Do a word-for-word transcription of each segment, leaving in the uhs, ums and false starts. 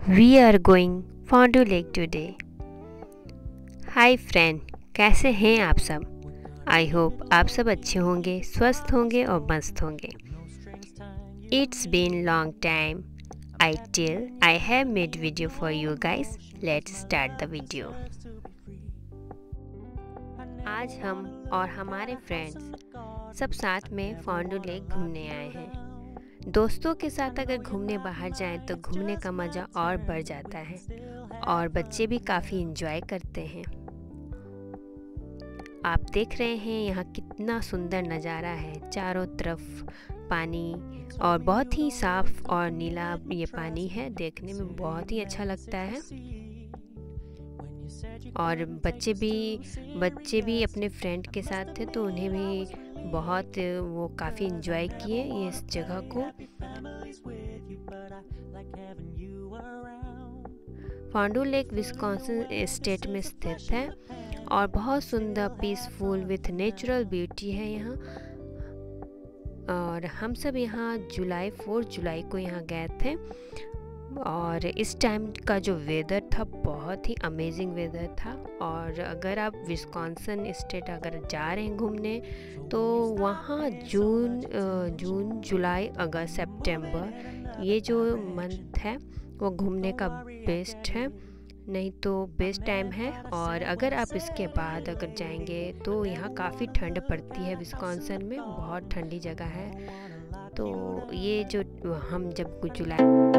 We are going Fondue Lake today. Hi friend, कैसे हैं आप सब? आई होप आप सब अच्छे होंगे, स्वस्थ होंगे और मस्त होंगे. It's been long time. I tell I have made video for you guys. Let's start the video. आज हम और हमारे फ्रेंड्स सब साथ में फॉन्डू लेक घूमने आए हैं. दोस्तों के साथ अगर घूमने बाहर जाएं तो घूमने का मज़ा और बढ़ जाता है और बच्चे भी काफ़ी एंजॉय करते हैं. आप देख रहे हैं यहाँ कितना सुंदर नज़ारा है. चारों तरफ पानी और बहुत ही साफ़ और नीला ये पानी है. देखने में बहुत ही अच्छा लगता है और बच्चे भी बच्चे भी अपने फ्रेंड के साथ थे तो उन्हें भी बहुत वो काफ़ी एंजॉय किए ये इस जगह को. फॉन्डू लेक विस्कॉन्सिन स्टेट में स्थित है और बहुत सुंदर पीसफुल विथ नेचुरल ब्यूटी है यहाँ. और हम सब यहाँ जुलाई फोर जुलाई को यहाँ गए थे और इस टाइम का जो वेदर था बहुत ही अमेजिंग वेदर था. और अगर आप विस्कॉन्सिन स्टेट अगर जा रहे हैं घूमने तो वहाँ जून जून जुलाई अगस्त सितंबर ये जो मंथ है वो घूमने का बेस्ट है, नहीं तो बेस्ट टाइम है. और अगर आप इसके बाद अगर जाएंगे तो यहाँ काफ़ी ठंड पड़ती है. विस्कॉन्सिन में बहुत ठंडी जगह है. तो ये जो हम जब जुलाई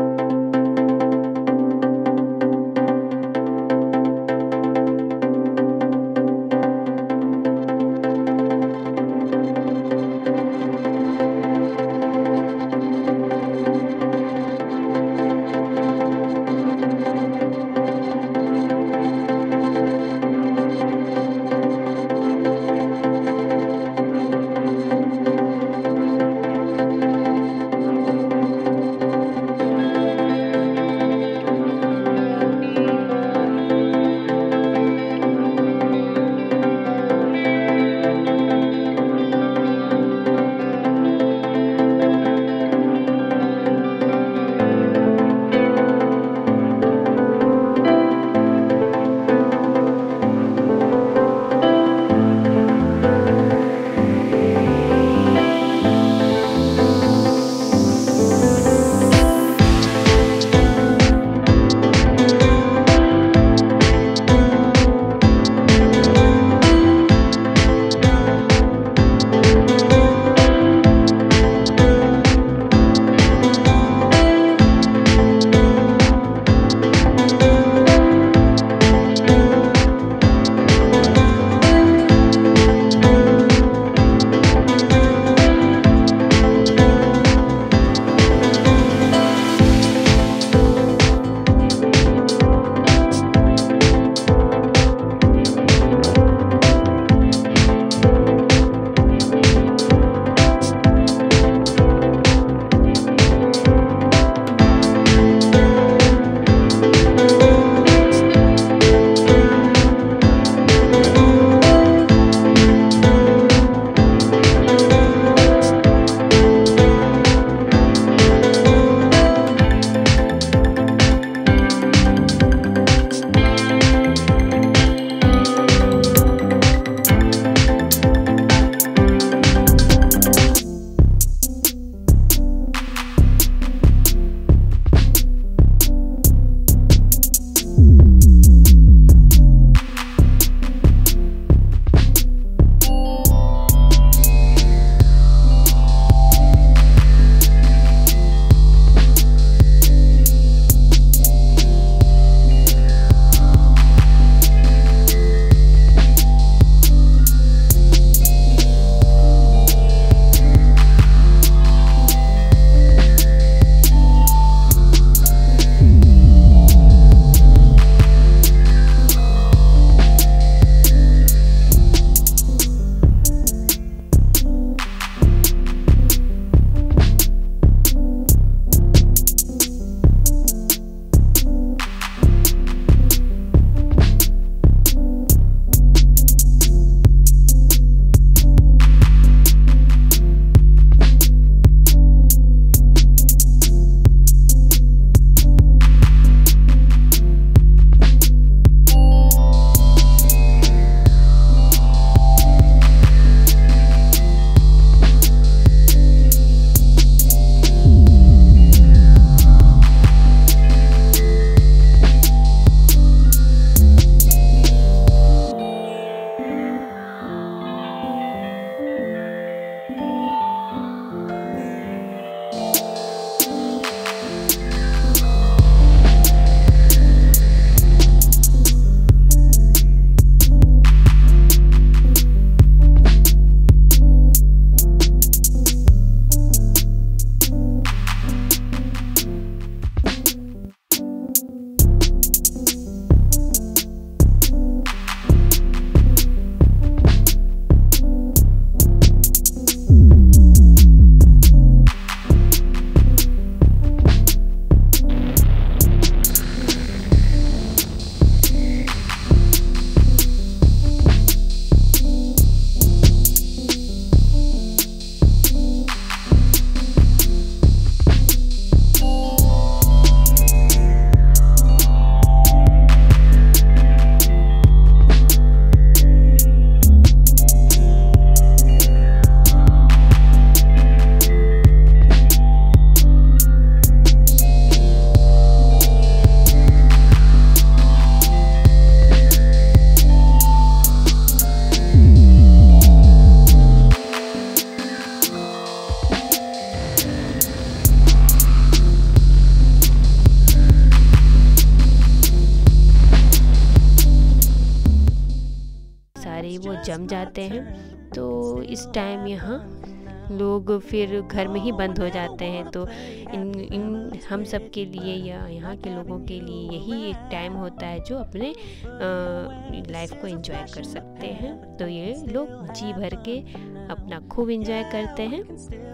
जम जाते हैं। तो इस टाइम यहाँ लोग फिर घर में ही बंद हो जाते हैं। तो इन इन हम सब के लिए या यहाँ के लोगों के लिए यही एक टाइम होता है जो अपने लाइफ को एंजॉय कर सकते हैं। तो ये लोग जी भर के अपना खूब एंजॉय करते हैं।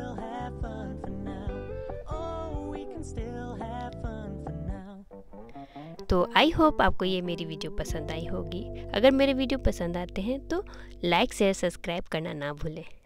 तो आई होप आपको ये मेरी वीडियो पसंद आई होगी। अगर मेरे वीडियो पसंद आते हैं तो लाइक शेयर सब्सक्राइब करना ना भूलें।